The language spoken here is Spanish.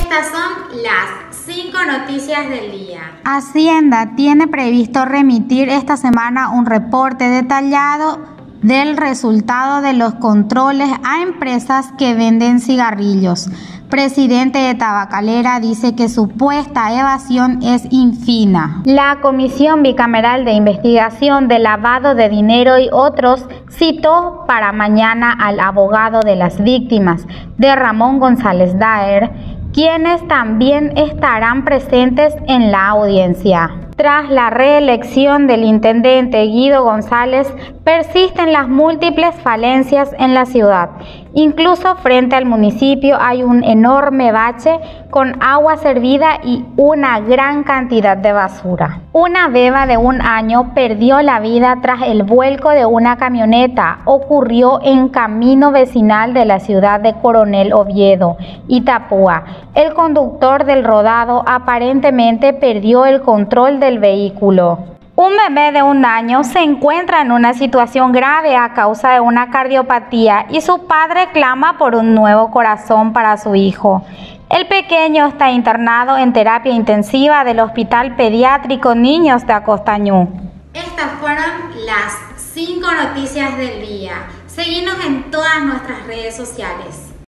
Estas son las 5 noticias del día. Hacienda tiene previsto remitir esta semana un reporte detallado del resultado de los controles a empresas que venden cigarrillos. Presidente de Tabacalera dice que supuesta evasión es infima. La Comisión Bicameral de Investigación de Lavado de Dinero y otros citó para mañana al abogado de las víctimas de Ramón González Daer, quienes también estarán presentes en la audiencia. Tras la reelección del intendente Guido González, persisten las múltiples falencias en la ciudad. Incluso frente al municipio hay un enorme bache con agua servida y una gran cantidad de basura. Una beba de 1 año perdió la vida tras el vuelco de una camioneta. Ocurrió en camino vecinal de la ciudad de Coronel Oviedo, Itapúa. El conductor del rodado aparentemente perdió el control del vehículo. Un bebé de 1 año se encuentra en una situación grave a causa de una cardiopatía y su padre clama por un nuevo corazón para su hijo. El pequeño está internado en terapia intensiva del Hospital Pediátrico Niños de Acostañú. Estas fueron las 5 noticias del día. Seguinos en todas nuestras redes sociales.